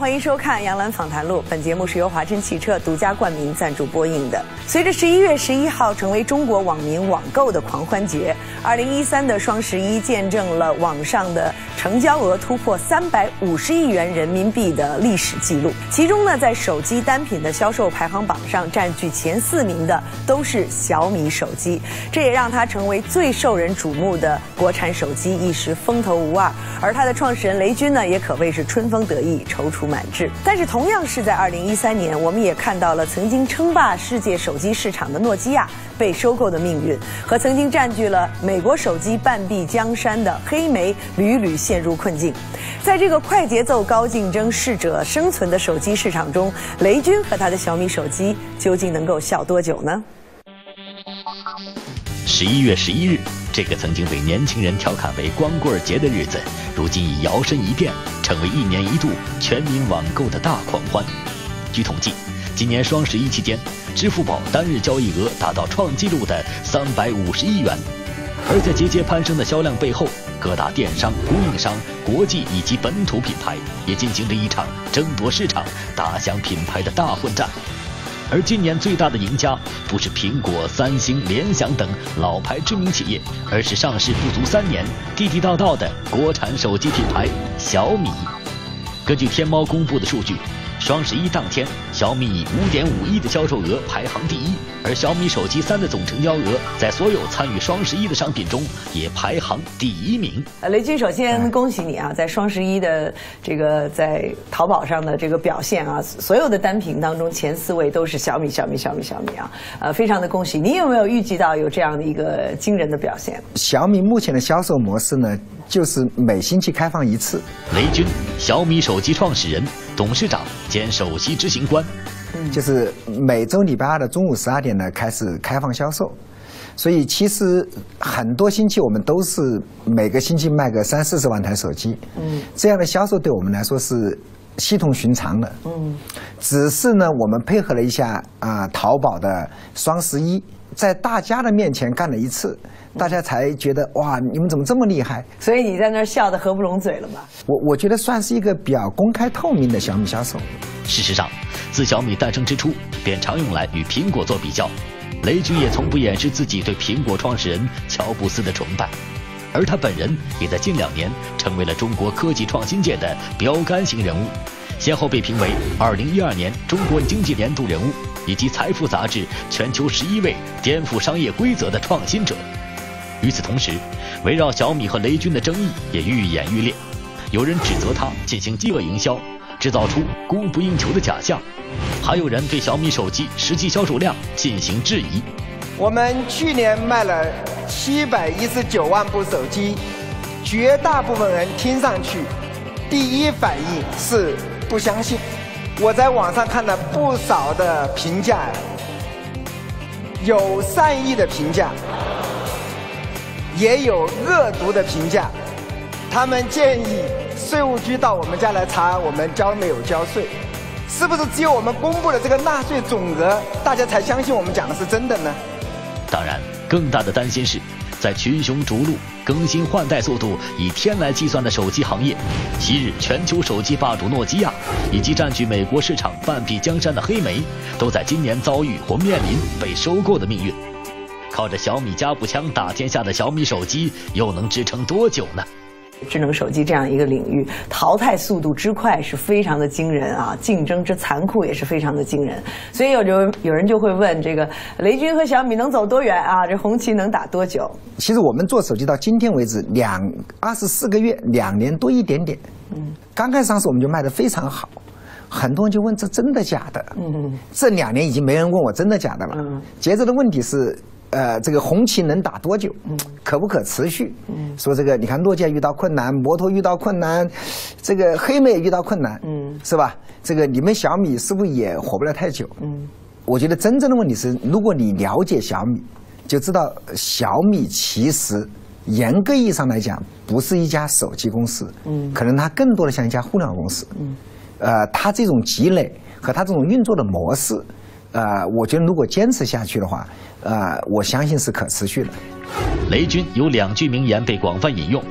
欢迎收看《杨澜访谈录》。本节目是由华晨汽车独家冠名赞助播映的。随着11月11号成为中国网民网购的狂欢节，2013的双11见证了网上的成交额突破350亿元人民币的历史记录。其中呢，在手机单品的销售排行榜上占据前4名的都是小米手机，这也让它成为最受人瞩目的国产手机，一时风头无二。而它的创始人雷军呢，也可谓是春风得意，踌躇满志。但是同样是在2013年，我们也看到了曾经称霸世界手机市场的诺基亚被收购的命运，和曾经占据了美国手机半壁江山的黑莓屡屡陷入困境。在这个快节奏、高竞争、适者生存的手机市场中，雷军和他的小米手机究竟能够笑多久呢 ？11月11日，这个曾经被年轻人调侃为光棍节的日子，如今已摇身一变，成为1年1度全民网购的大狂欢。据统计，今年双11期间，支付宝单日交易额达到创纪录的350亿元。而在节节攀升的销量背后，各大电商、供应商、国际以及本土品牌也进行着一场争夺市场、打响品牌的大混战。而今年最大的赢家不是苹果、三星、联想等老牌知名企业，而是上市不足3年、地地道道的国产手机品牌小米。根据天猫公布的数据，双11当天，小米以5.5亿的销售额排行第1，而小米手机3的总成交额在所有参与双11的商品中也排行第1名。 雷军，首先恭喜你啊，在双11的这个在淘宝上的这个表现啊，所有的单品当中前4位都是小米啊，非常的恭喜。你有没有预计到有这样的一个惊人的表现？ 小米目前的销售模式呢，就是每星期开放1次。 雷军，小米手机创始人、董事长兼首席执行官， 就是每周礼拜2的中午12点呢开始开放销售，所以其实很多星期我们都是每个星期卖个30-40万台手机，这样的销售对我们来说是系统寻常的，只是呢我们配合了一下淘宝的双11，在大家的面前干了1次，大家才觉得哇，你们怎么这么厉害？ 所以你在那儿笑得合不拢嘴了吧？ 我觉得算是一个比较公开透明的小米销售。 事实上，自小米诞生之初，便常用来与苹果做比较。雷军也从不掩饰自己对苹果创始人乔布斯的崇拜，而他本人也在近2年成为了中国科技创新界的标杆型人物，先后被评为2012年中国经济年度人物，以及财富杂志全球11位颠覆商业规则的创新者。与此同时，围绕小米和雷军的争议也愈演愈烈，有人指责他进行饥饿营销，制造出供不应求的假象，还有人对小米手机实际销售量进行质疑。 我们去年卖了719万部手机，绝大部分人听上去第一反应是不相信。我在网上看了不少的评价，有善意的评价，也有恶毒的评价。他们建议税务局到我们家来查我们交没有交税，是不是只有我们公布的这个纳税总额，大家才相信我们讲的是真的呢？ 当然，更大的担心是，在群雄逐鹿、更新换代速度以天来计算的手机行业，昔日全球手机霸主诺基亚以及占据美国市场半壁江山的黑莓，都在今年遭遇或面临被收购的命运。靠着小米加步枪打天下的小米手机，又能支撑多久呢？ 智能手机这样一个领域，淘汰速度之快是非常的惊人啊，竞争之残酷也是非常的惊人。所以有人就会问，这个雷军和小米能走多远啊？这红旗能打多久？ 其实我们做手机到今天为止24个月，2年多一点点。刚开始上市我们就卖得非常好，很多人就问这真的假的？这2年已经没人问我真的假的了。接着的问题是，这个红旗能打多久？可不可持续？说这个，你看诺基亚遇到困难，摩托遇到困难，这个黑莓也遇到困难，是吧？这个你们小米是不是也活不了太久？我觉得真正的问题是，如果你了解小米，就知道小米其实严格意义上来讲不是一家手机公司，可能它更多的像一家互联网公司。它这种积累和它这种运作的模式，我觉得如果坚持下去的话，我相信是可持续的。 雷军有2句名言被广泛引用：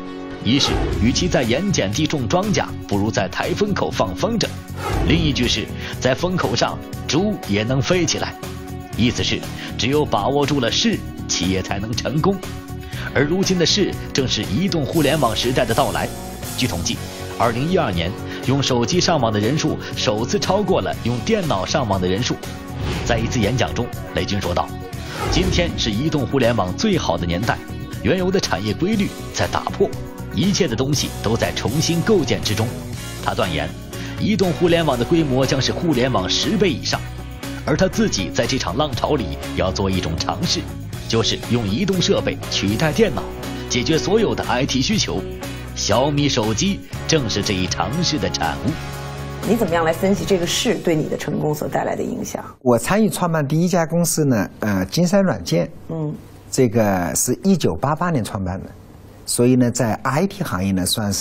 一是与其在盐碱地种庄稼，不如在台风口放风筝；另一句是在风口上，猪也能飞起来。意思是，只有把握住了势，企业才能成功。而如今的势，正是移动互联网时代的到来。据统计，2012年用手机上网的人数首次超过了用电脑上网的人数。在一次演讲中，雷军说道：“今天是移动互联网最好的年代，原有的产业规律在打破，一切的东西都在重新构建之中。”他断言，移动互联网的规模将是互联网10倍以上。而他自己在这场浪潮里要做一种尝试，就是用移动设备取代电脑，解决所有的 IT 需求。小米手机正是这一尝试的产物。 你怎么样来分析这个事对你的成功所带来的影响？ 我参与创办第一家公司呢，金山软件，这个是1988年创办的，所以呢，在 IT 行业呢，算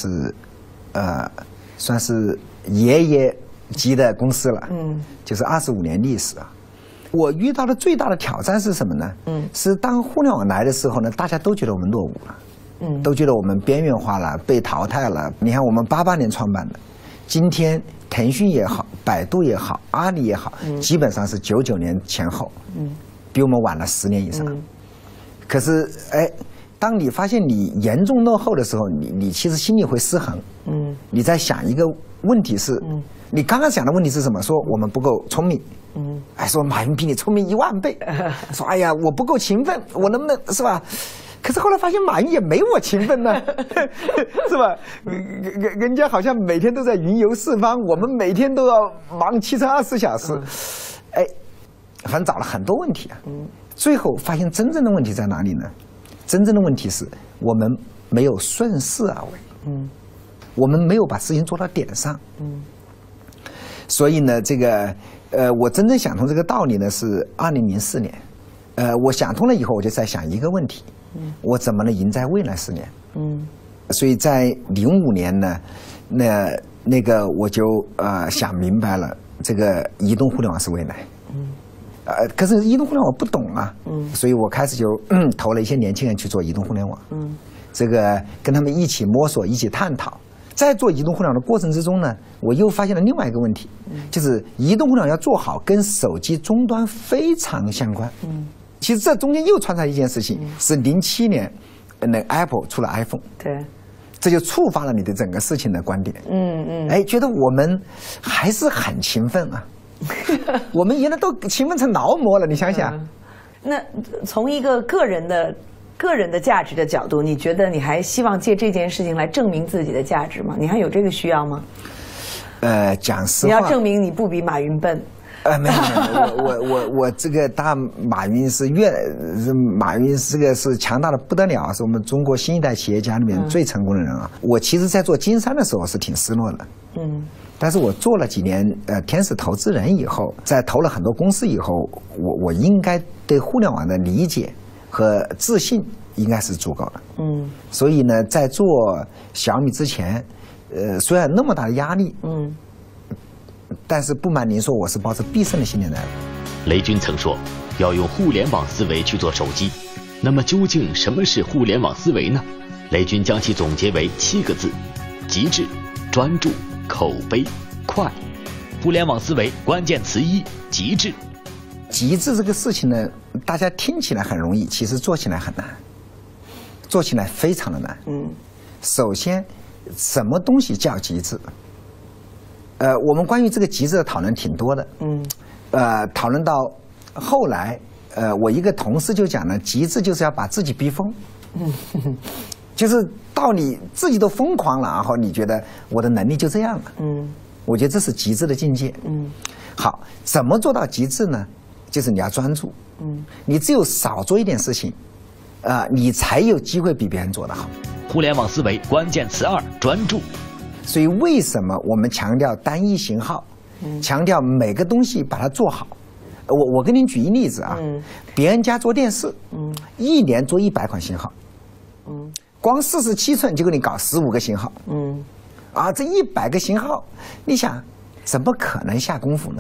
是爷爷级的公司了，就是25年历史啊。我遇到的最大的挑战是什么呢？是当互联网来的时候呢，大家都觉得我们落伍了，都觉得我们边缘化了，被淘汰了。你看，我们88年创办的，今天腾讯也好，百度也好，阿里也好，基本上是99年前后，比我们晚了10年以上。可是，当你发现你严重落后的时候，你其实心里会失衡。你在想一个问题是，你刚刚想的问题是什么？说我们不够聪明。说马云比你聪明1万倍。说哎呀，我不够勤奋，我能不能是吧？可是后来发现马云也没我勤奋呢，是吧？人家好像每天都在云游四方，我们每天都要忙7乘24小时。反正找了很多问题啊。最后发现真正的问题在哪里呢？真正的问题是我们没有顺势而为，我们没有把事情做到点上，所以呢，这个我真正想通这个道理呢是2004年，我想通了以后，我就在想一个问题，我怎么能赢在未来10年？所以在05年呢，那个我就想明白了，这个移动互联网是未来。可是移动互联网我不懂啊，所以我开始就投了一些年轻人去做移动互联网，这个跟他们一起摸索，一起探讨。在做移动互联网的过程之中呢，我又发现了另外一个问题，就是移动互联网要做好，跟手机终端非常相关。其实这中间又穿插一件事情，是07年，那 Apple 出了 iPhone， 对， 这就触发了你对整个事情的观点。觉得我们还是很勤奋啊。我们原来都勤奋成劳模了，你想想。 那从一个个人的价值的角度，你觉得你还希望借这件事情来证明自己的价值吗？你还有这个需要吗？ 讲实话， 你要证明你不比马云笨。 没有，我这个马云这个是强大的不得了，是我们中国新一代企业家里面最成功的人啊。我其实在做金山的时候是挺失落的，但是我做了几年天使投资人以后，在投了很多公司以后，我应该对互联网的理解和自信应该是足够的。所以呢，在做小米之前，虽然那么大的压力，但是不瞒您说，我是抱着必胜的信念来的。 雷军曾说，要用互联网思维去做手机。那么究竟什么是互联网思维呢？雷军将其总结为7个字：极致、专注、口碑、快。互联网思维关键词1：极致。 极致这个事情呢，大家听起来很容易，其实做起来很难，做起来非常的难。首先，什么东西叫极致？我们关于这个极致的讨论挺多的。讨论到后来，我一个同事就讲了，极致就是要把自己逼疯。就是到你自己都疯狂了，然后你觉得我的能力就这样了。我觉得这是极致的境界。好，怎么做到极致呢？就是你要专注。你只有少做一点事情，你才有机会比别人做得好。 互联网思维关键词2：专注。 所以为什么我们强调单一型号，强调每个东西把它做好？我给您举一例子啊，别人家做电视，1年做100款型号，光47寸就给你搞15个型号，这100个型号，你想怎么可能下功夫呢？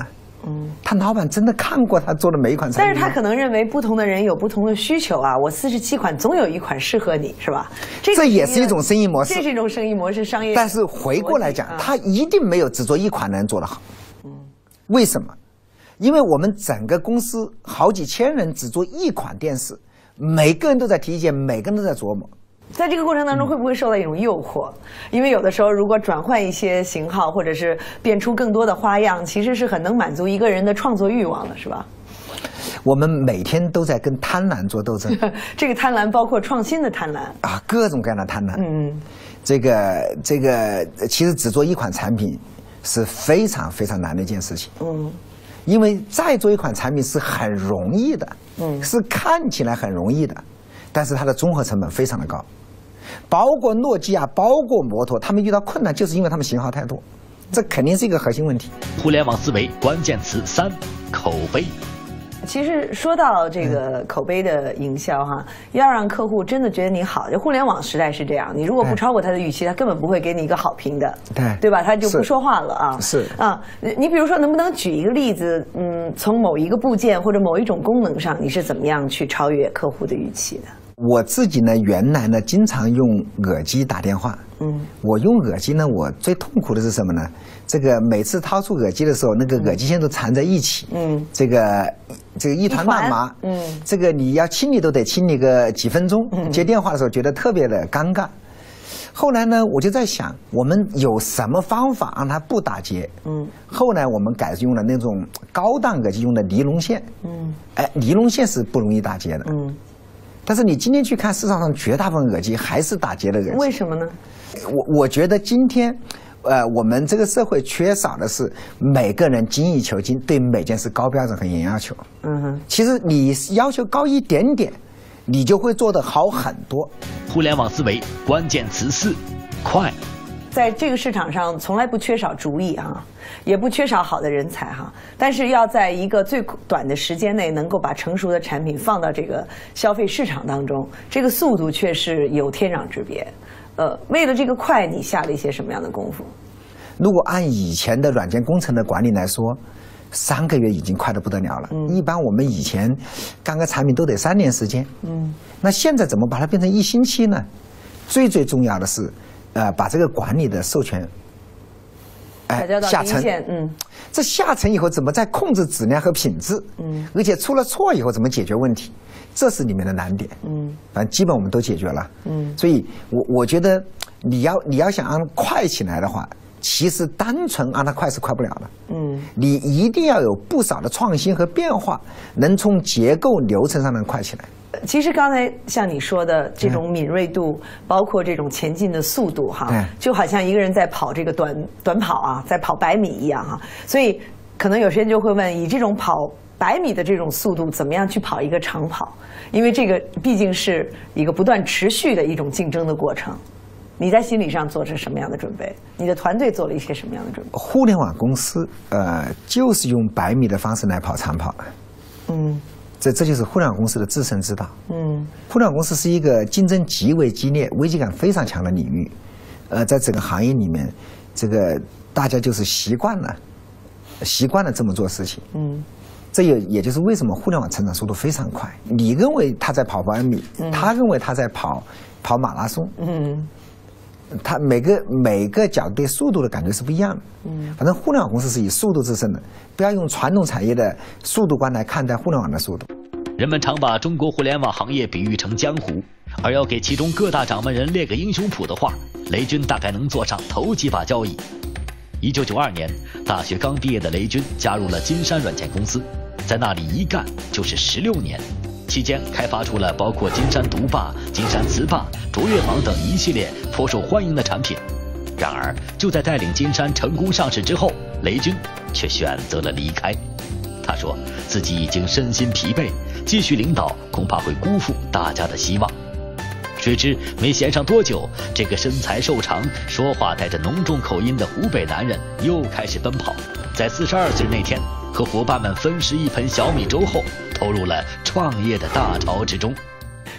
他老板真的看过他做的每一款产品， 但是他可能认为不同的人有不同的需求啊，我47款总有一款适合你，是吧？ 这也是一种生意模式， 这是一种生意模式，商业。 但是回过来讲，他一定没有只做一款的人做得好。为什么？因为我们整个公司好几千人只做一款电视，每个人都在提意见，每个人都在琢磨。 在这个过程当中，会不会受到一种诱惑？因为有的时候，如果转换一些型号，或者是变出更多的花样，其实是很能满足一个人的创作欲望的，是吧？ 我们每天都在跟贪婪做斗争。 这个贪婪包括创新的贪婪啊，各种各样的贪婪。这个，其实只做一款产品是非常非常难的一件事情。因为再做一款产品是很容易的，是看起来很容易的，但是它的综合成本非常的高。包括诺基亚，包括摩托，他们遇到困难就是因为他们型号太多，这肯定是一个核心问题。 互联网思维关键词3：口碑。 其实说到这个口碑的营销哈，要让客户真的觉得你好，就互联网时代是这样，你如果不超过他的预期，他根本不会给你一个好评的，对吧？他就不说话了啊。 是啊，你比如说，能不能举一个例子？从某一个部件或者某一种功能上，你是怎么样去超越客户的预期的？ 我自己呢，原来呢经常用耳机打电话。我用耳机呢，我最痛苦的是什么呢？这个每次掏出耳机的时候，那个耳机线都缠在一起。这个一团乱麻。这个你要清理都得清理个几分钟。接电话的时候觉得特别的尴尬。后来呢，我就在想，我们有什么方法让它不打结？后来我们改用了那种高档耳机用的尼龙线。尼龙线是不容易打结的。但是你今天去看市场上绝大部分耳机还是打结的耳机， 为什么呢？ 我觉得今天，我们这个社会缺少的是每个人精益求精，对每件事高标准和严要求。其实你要求高一点点，你就会做得好很多。 互联网思维关键词4：快。 在这个市场上，从来不缺少主意啊，也不缺少好的人才哈。但是要在一个最短的时间内，能够把成熟的产品放到这个消费市场当中，这个速度却是有天壤之别。为了这个快，你下了一些什么样的功夫？ 如果按以前的软件工程的管理来说，3个月已经快得不得了了。一般我们以前干个产品都得3年时间。那现在怎么把它变成1星期呢？最重要的是，把这个管理的授权，下沉。这下沉以后怎么再控制质量和品质？而且出了错以后怎么解决问题？这是里面的难点。反正基本我们都解决了。所以我觉得你要想让快起来的话，其实单纯让它快是快不了的。你一定要有不少的创新和变化，能从结构流程上能快起来。 其实刚才像你说的这种敏锐度，包括这种前进的速度哈，就好像一个人在跑这个短跑啊，在跑100米一样哈。所以可能有些人就会问，以这种跑100米的这种速度，怎么样去跑一个长跑？因为这个毕竟是一个不断持续的一种竞争的过程。你在心理上做着什么样的准备？你的团队做了一些什么样的准备？ 互联网公司就是用100米的方式来跑长跑的。这就是互联网公司的自身之道。互联网公司是一个竞争极为激烈、危机感非常强的领域。在整个行业里面，这个大家就是习惯了这么做事情。这也就是为什么互联网成长速度非常快。你认为他在跑100米，他认为他在跑马拉松。他每个角对速度的感觉是不一样的。反正互联网公司是以速度制胜的，不要用传统产业的速度观来看待互联网的速度。 人们常把中国互联网行业比喻成江湖，而要给其中各大掌门人列个英雄谱的话，雷军大概能做上头几把交椅。1992年，大学刚毕业的雷军加入了金山软件公司，在那里一干就是16年。期间开发出了包括金山毒霸、金山词霸、卓越网等一系列颇受欢迎的产品。然而，就在带领金山成功上市之后，雷军却选择了离开。他说自己已经身心疲惫，继续领导恐怕会辜负大家的希望。谁知没闲上多久，这个身材瘦长、说话带着浓重口音的湖北男人又开始奔跑。在42岁那天，和伙伴们分食一盆小米粥后，投入了创业的大潮之中。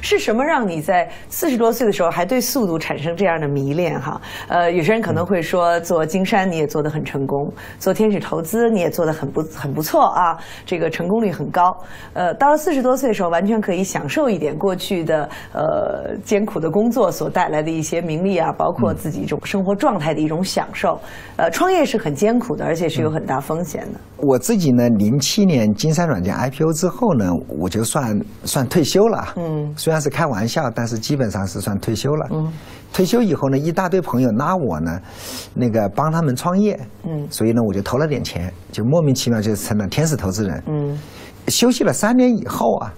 是什么让你在40多岁的时候还对速度产生这样的迷恋哈？有些人可能会说，做金山你也做得很成功，做天使投资你也做得很不错啊，这个成功率很高。到了40多岁的时候，完全可以享受一点过去的艰苦的工作所带来的一些名利啊，包括自己一种生活状态的一种享受。创业是很艰苦的，而且是有很大风险的。 我自己呢，07年金山软件 IPO 之后呢，我就算退休了。虽然是开玩笑，但是基本上是算退休了。退休以后呢，一大堆朋友拉我呢，那个帮他们创业。所以呢，我就投了点钱，就莫名其妙就成了天使投资人。休息了3年以后啊，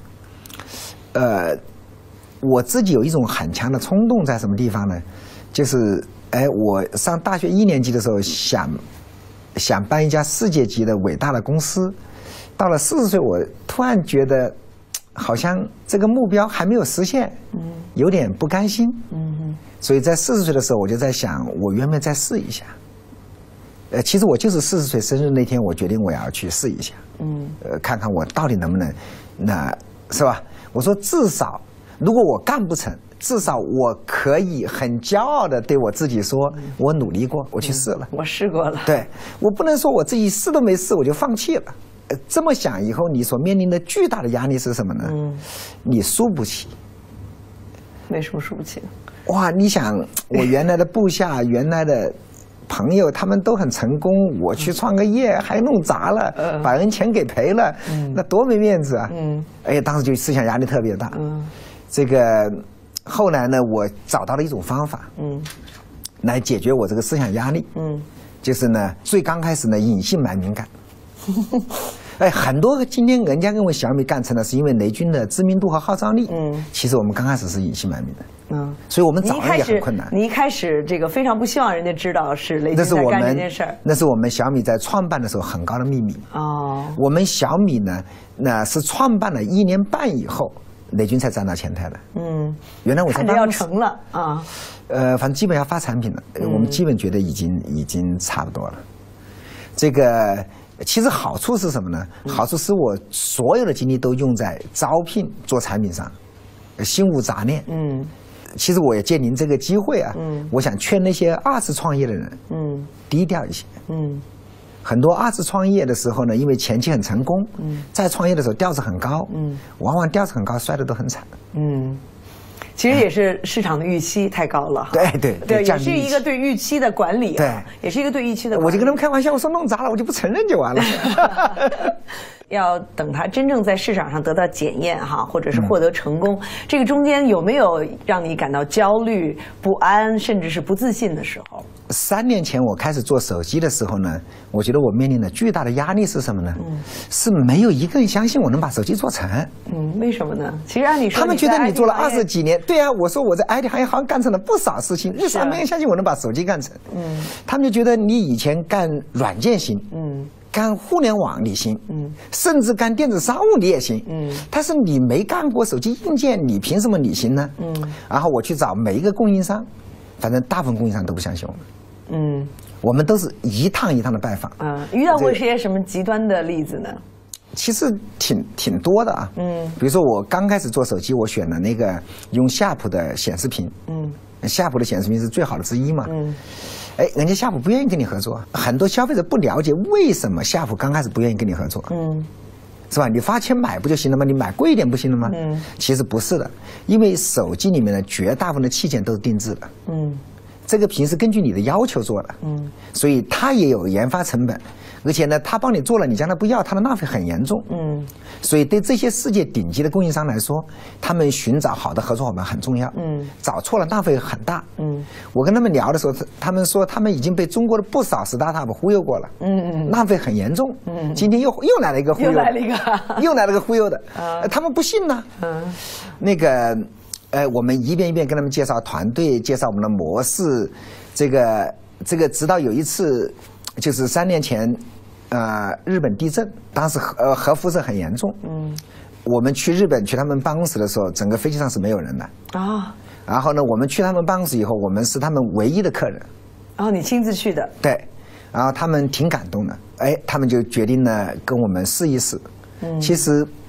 我自己有一种很强的冲动，在什么地方呢？就是我上大学1年级的时候想办一家世界级的伟大的公司，到了40岁，我突然觉得好像这个目标还没有实现，有点不甘心。所以在40岁的时候，我就在想，我愿不愿意再试一下？其实我就是40岁生日那天，我决定我要去试一下，看看我到底能不能，那是吧？我说至少，如果我干不成，至少我可以很骄傲的对我自己说，我努力过，我去试了， 我试过了。 对，我不能说我自己试都没试我就放弃了。这么想以后，你所面临的巨大的压力是什么呢？你输不起。 为什么输不起？ 哇，你想，我原来的部下，原来的朋友，他们都很成功，我去创个业还弄砸了，把人钱给赔了，那多没面子啊！当时就思想压力特别大。这个后来呢，我找到了一种方法，来解决我这个思想压力。就是呢，最刚开始呢，隐姓埋名干。很多今天人家认为小米干成了，是因为雷军的知名度和号召力。其实我们刚开始是隐姓埋名的。所以我们找人也很困难。 你一开始这个非常不希望人家知道是雷军在干这件事儿。 那是我们小米在创办的时候很高的秘密。我们小米呢，那是创办了1年半以后，雷军才站到前台的。原来我在看着要成了啊。 反正基本要发产品了，我们基本觉得已经差不多了。这个其实好处是什么呢？好处是我所有的精力都用在招聘做产品上，心无杂念。其实我也借您这个机会啊，我想劝那些2次创业的人，低调一些。很多2次创业的时候呢，因为前期很成功，再创业的时候调子很高，往往调子很高，摔得都很惨。 其实也是市场的预期太高了。 对， 也是一个对预期的管理。对，也是一个对预期的管理。 我就跟他们开玩笑，我说弄砸了，我就不承认就完了。 要等它真正在市场上得到检验哈，或者是获得成功，这个中间有没有让你感到焦虑、不安，甚至是不自信的时候 ？3年前我开始做手机的时候呢，我觉得我面临的巨大的压力是什么呢？是没有一个人相信我能把手机做成。 为什么呢？其实按理说， 他们觉得你做了20几年，对啊，我说我在 IT 行业好像干成了不少事情，为啥没人相信我能把手机干成？他们就觉得你以前干软件行，干互联网你行，甚至干电子商务你也行，但是你没干过手机硬件，你凭什么你行呢？然后我去找每一个供应商，反正大部分供应商都不相信我们。我们都是一趟一趟的拜访。 遇到过些什么极端的例子呢？ 其实挺多的啊。比如说我刚开始做手机，我选了那个用夏普的显示屏。夏普的显示屏是最好的之一嘛。人家夏普不愿意跟你合作，很多消费者不了解为什么夏普刚开始不愿意跟你合作。是吧？你花钱买不就行了吗？你买贵一点不行了吗？其实不是的，因为手机里面的绝大部分的器件都是定制的。这个屏是根据你的要求做的。所以它也有研发成本，而且呢，他帮你做了，你将来不要，它的浪费很严重。所以对这些世界顶级的供应商来说，他们寻找好的合作伙伴很重要。找错了浪费很大。我跟他们聊的时候，他们说他们已经被中国的不少 startup 忽悠过了。浪费很严重。今天又来了一个忽悠，又来了个忽悠的。他们不信呢。那个我们一遍一遍跟他们介绍团队，介绍我们的模式。这个直到有一次，就是3年前。日本地震，当时核辐射很严重。我们去日本去他们办公室的时候，整个飞机上是没有人的。然后呢，我们去他们办公室以后，我们是他们唯一的客人。 你亲自去的？ 对。然后他们挺感动的，他们就决定呢跟我们试一试。其实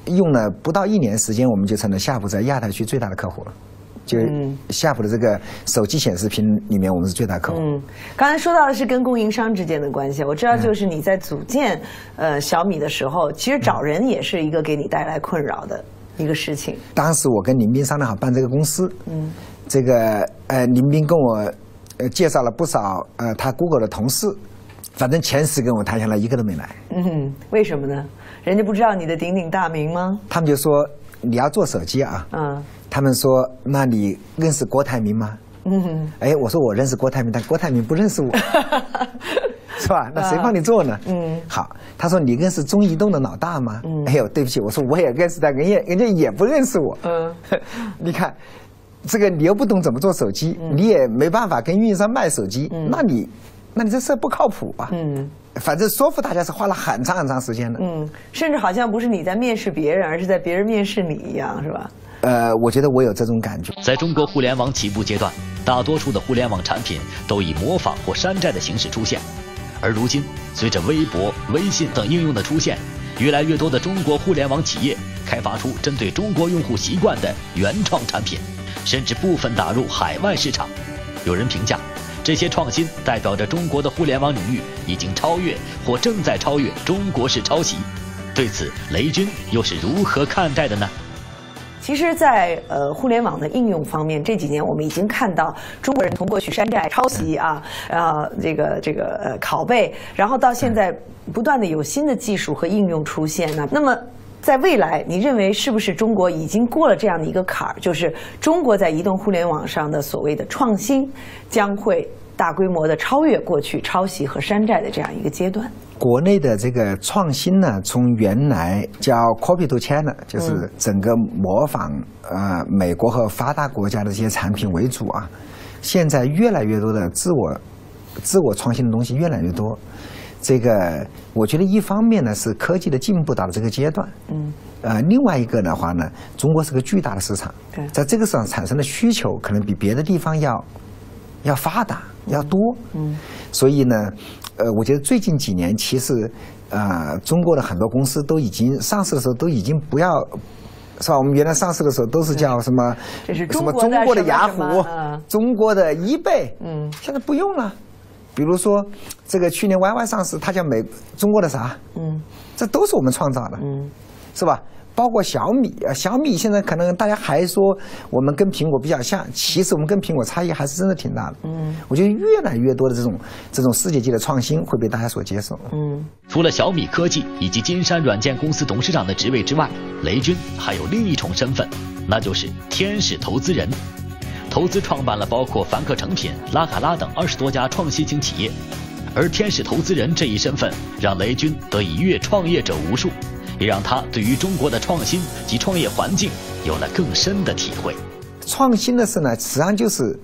用了不到1年时间，我们就成了夏普在亚太区最大的客户了。就是夏普的这个手机显示屏里面，我们是最大客户。 刚才说到的是跟供应商之间的关系，我知道就是你在组建小米的时候，其实找人也是一个给你带来困扰的一个事情。 当时我跟林斌商量好办这个公司，这个林斌跟我介绍了不少他 Google 的同事，反正前10个我谈下来1个都没来。 为什么呢？人家不知道你的鼎鼎大名吗？ 他们就说你要做手机啊，他们说那你认识郭台铭吗？哎，我说我认识郭台铭，但郭台铭不认识我，是吧？那谁帮你做呢？好，他说你认识中移动的老大吗？哎呦，对不起，我说我也认识，但人家也不认识我。你看，这个你又不懂怎么做手机，你也没办法跟运营商卖手机，那你这事不靠谱啊。反正说服大家是花了很长时间的。 甚至好像不是你在面试别人，而是在别人面试你一样，是吧？ 我觉得我有这种感觉。 在中国互联网起步阶段，大多数的互联网产品都以模仿或山寨的形式出现，而如今随着微博、微信等应用的出现，越来越多的中国互联网企业开发出针对中国用户习惯的原创产品，甚至部分打入海外市场。有人评价，这些创新代表着中国的互联网领域已经超越或正在超越中国式抄袭。对此，雷军又是如何看待的呢？ 其实在互联网的应用方面，这几年我们已经看到中国人通过去山寨、抄袭啊，拷贝，然后到现在不断的有新的技术和应用出现呢。那么在未来，你认为是不是中国已经过了这样的一个坎儿，就是中国在移动互联网上的所谓的创新将会大规模的超越过去抄袭和山寨的这样一个阶段？ 国内的这个创新呢，从原来叫 copy to China， 就是整个模仿美国和发达国家的这些产品为主啊，现在越来越多的自我创新的东西越来越多。这个我觉得一方面呢是科技的进步到了这个阶段，另外一个的话呢，中国是个巨大的市场，在这个市场产生的需求可能比别的地方要发达要多，所以呢，我觉得最近几年其实中国的很多公司都已经上市的时候都已经不要。是吧？我们原来上市的时候都是叫什么？ 这是什么中国的雅虎，中国的eBay，现在不用了。比如说，这个去年 YY 上市，它叫中国的啥？这都是我们创造的，是吧？包括小米啊，小米现在可能大家还说我们跟苹果比较像，其实我们跟苹果差异还是真的挺大的。我觉得越来越多的这种世界级的创新会被大家所接受。 除了小米科技以及金山软件公司董事长的职位之外，雷军还有另一重身份，那就是天使投资人。投资创办了包括凡客诚品、拉卡拉等20多家创新型企业，而天使投资人这一身份让雷军得以阅创业者无数，也让他对于中国的创新及创业环境有了更深的体会。 创新的事呢，实际上就是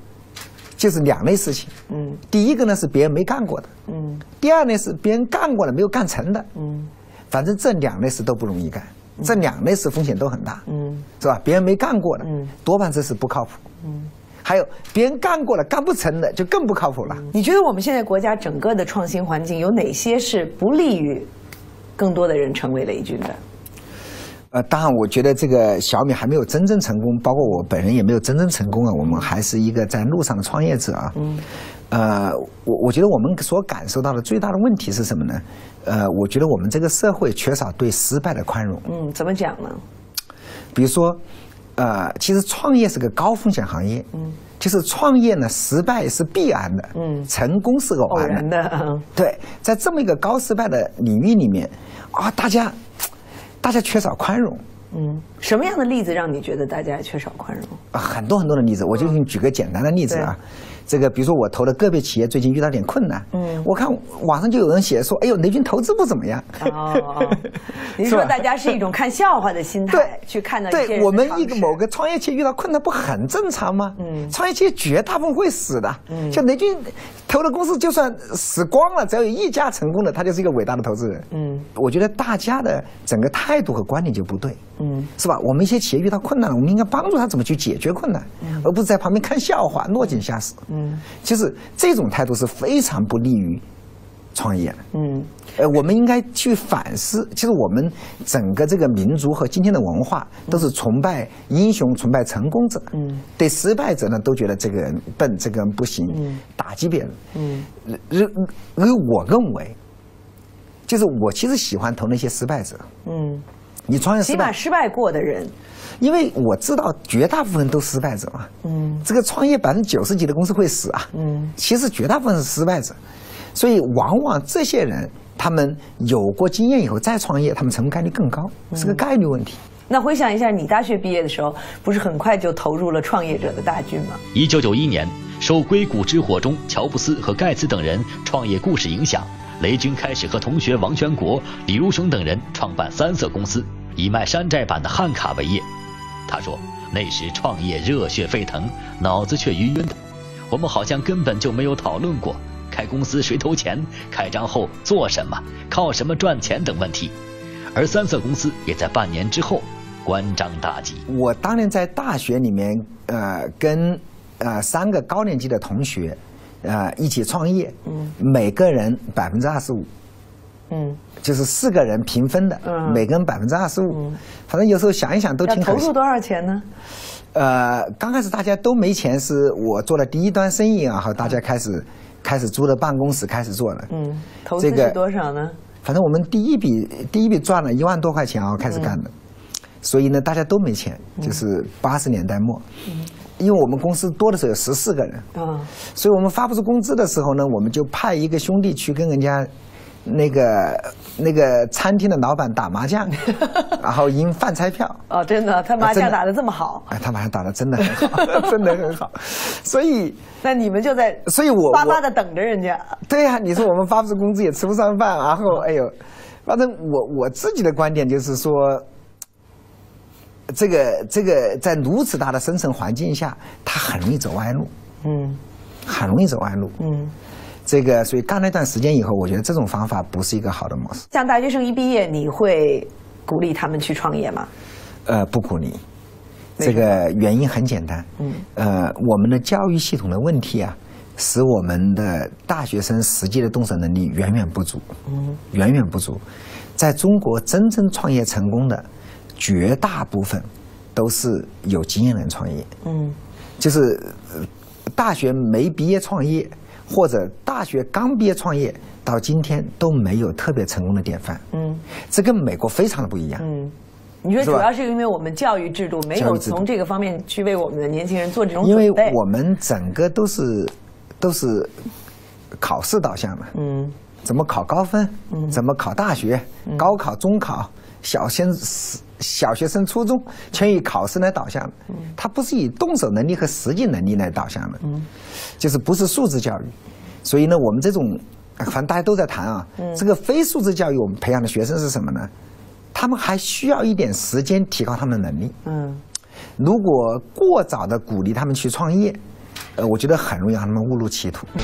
2类事情。第一个呢是别人没干过的，第二呢是别人干过了没有干成的。反正这2类事都不容易干，这2类事风险都很大，是吧？别人没干过的，多半这事不靠谱。还有别人干过了干不成的，就更不靠谱了。 你觉得我们现在国家整个的创新环境有哪些是不利于更多的人成为雷军的？ 当然，我觉得这个小米还没有真正成功，包括我本人也没有真正成功啊。我们还是一个在路上的创业者啊。我觉得我们所感受到的最大的问题是什么呢？我觉得我们这个社会缺少对失败的宽容。 怎么讲呢？ 比如说，其实创业是个高风险行业。就是创业呢，失败是必然的，成功是偶然的。对，在这么一个高失败的领域里面，大家缺少宽容。 什么样的例子让你觉得大家缺少宽容？ 很多的例子，我就给你举个简单的例子啊。这个比如说我投的个别企业最近遇到点困难，我看网上就有人写说，哎呦，雷军投资不怎么样。 你说大家是一种看笑话的心态去看到一些人的尝试。 对，我们某个创业企业遇到困难不很正常吗？创业企业绝大部分会死的。像雷军投的公司就算死光了，只要有1家成功的，他就是一个伟大的投资人。我觉得大家的整个态度和观点就不对。是吧？我们一些企业遇到困难了，我们应该帮助他怎么去解决困难，而不是在旁边看笑话，落井下石。就是这种态度是非常不利于创业。我们应该去反思，其实我们整个这个民族和今天的文化都是崇拜英雄、崇拜成功者。对失败者呢，都觉得这个人笨，这个人不行，打击别人。而我认为，就是我其实喜欢投那些失败者。你创业失败， 起码失败过的人。 因为我知道绝大部分都失败者嘛。这个创业90%几的公司会死啊。其实绝大部分是失败者，所以往往这些人他们有过经验以后再创业，他们成功概率更高，是个概率问题。 那回想一下，你大学毕业的时候，不是很快就投入了创业者的大军吗 ？1991年，受硅谷之火中乔布斯和盖茨等人创业故事影响，雷军开始和同学王全国、李如雄等人创办三色公司，以卖山寨版的汉卡为业。他说，那时创业热血沸腾，脑子却晕晕的，我们好像根本就没有讨论过开公司谁投钱，开张后做什么，靠什么赚钱等问题。而三色公司也在半年之后关张大吉。 我当年在大学里面，跟3个高年级的同学，一起创业，每个人25%，就是4个人平分的，每个人25%，反正有时候想一想都挺可惜。 要投入多少钱呢？ 刚开始大家都没钱，是我做了第一段生意，然后大家开始租了办公室开始做了。 投资是多少呢？ 反正我们第一笔赚了1万多块钱啊，开始干的。所以呢，大家都没钱，就是80年代末。因为我们公司多的时候有14个人，所以我们发不出工资的时候呢，我们就派一个兄弟去跟人家那个餐厅的老板打麻将，然后赢饭菜票。 哦，真的，他麻将打得这么好？ 他麻将打得真的很好，真的很好。所以， 那你们就在，所以我巴巴的等着人家。对呀，你说我们发不出工资也吃不上饭，然后哎呦，反正我自己的观点就是说。这个在如此大的生存环境下，他很容易走歪路，很容易走歪路，所以干了一段时间以后，我觉得这种方法不是一个好的模式。 像大学生一毕业，你会鼓励他们去创业吗？ 不鼓励。这个原因很简单，我们的教育系统的问题啊，使我们的大学生实际的动手能力远远不足，远远不足。在中国真正创业成功的。绝大部分都是有经验的人创业，就是大学没毕业创业，或者大学刚毕业创业，到今天都没有特别成功的典范，这跟美国非常的不一样， 你说主要是因为我们教育制度没有从这个方面去为我们的年轻人做这种准备， 因为我们整个都是考试导向的，怎么考高分，怎么考大学，高考、中考。小学生、初中全以考试来导向的，它不是以动手能力和实际能力来导向的，就是不是素质教育。所以呢，我们这种反正大家都在谈啊，这个非素质教育我们培养的学生是什么呢？他们还需要一点时间提高他们的能力。如果过早的鼓励他们去创业，我觉得很容易让他们误入歧途。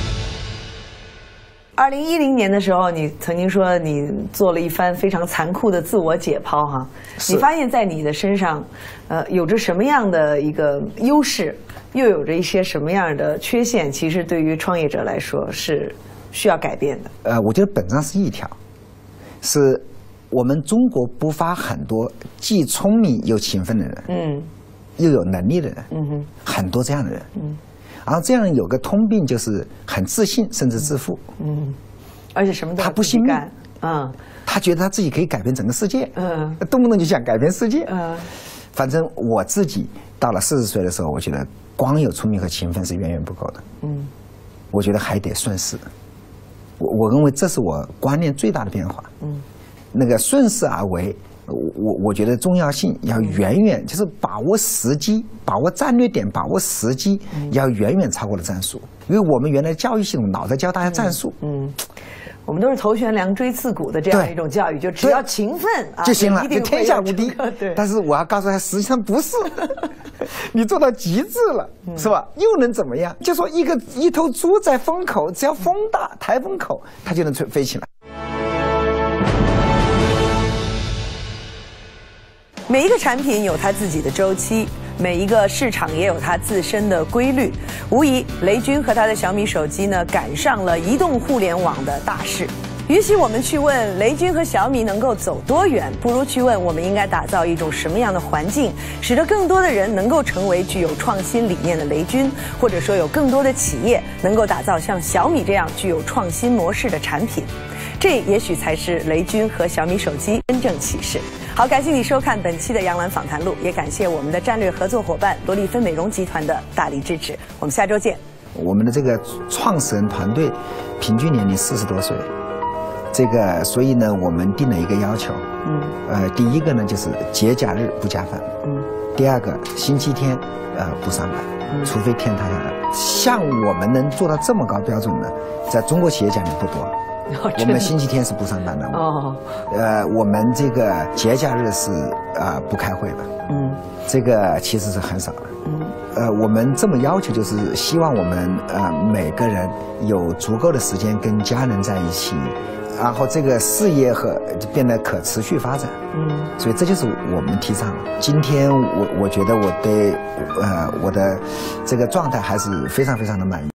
2010年的时候，你曾经说你做了一番非常残酷的自我解剖哈，你发现在你的身上，有着什么样的一个优势，又有着一些什么样的缺陷，其实对于创业者来说是需要改变的。 我觉得本质上是一条，是我们中国不乏很多既聪明又勤奋的人，又有能力的人，很多这样的人，然后这样有个通病，就是很自信，甚至自负， 而且什么都他不信命，他觉得他自己可以改变整个世界，动不动就想改变世界，反正我自己到了40岁的时候，我觉得光有聪明和勤奋是远远不够的，我觉得还得顺势，我认为这是我观念最大的变化，那个顺势而为。我觉得重要性要远远，就是把握时机，把握战略点，把握时机，要远远超过了战术。因为我们原来教育系统老在教大家战术， 我们都是头悬梁锥刺股的这样一种教育，就只要勤奋就行了，就天下无敌。但是我要告诉他，实际上不是，你做到极致了，是吧？又能怎么样？就说一头猪在风口，只要风大，台风口，它就能飞起来。 每一个产品有它自己的周期， 每一个市场也有它自身的规律。无疑，雷军和他的小米手机呢，赶上了移动互联网的大势。与其我们去问雷军和小米能够走多远，不如去问我们应该打造一种什么样的环境，使得更多的人能够成为具有创新理念的雷军，或者说有更多的企业能够打造像小米这样具有创新模式的产品。这也许才是雷军和小米手机真正启示。好，感谢你收看本期的杨澜访谈录，也感谢我们的战略合作伙伴罗丽芬美容集团的大力支持。我们下周见。 我们的这个创始人团队平均年龄40多岁。所以呢，我们定了一个要求，第一个呢就是节假日不加班，第二个星期天不上班，除非天塌下来。像我们能做到这么高标准的，在中国企业家里不多。我们星期天是不上班的，我们这个节假日是不开会的，这个其实是很少的。我们这么要求，就是希望我们每个人有足够的时间跟家人在一起，然后这个事业变得可持续发展。所以这就是我们提倡的。今天我觉得我对我的这个状态还是非常非常的满意。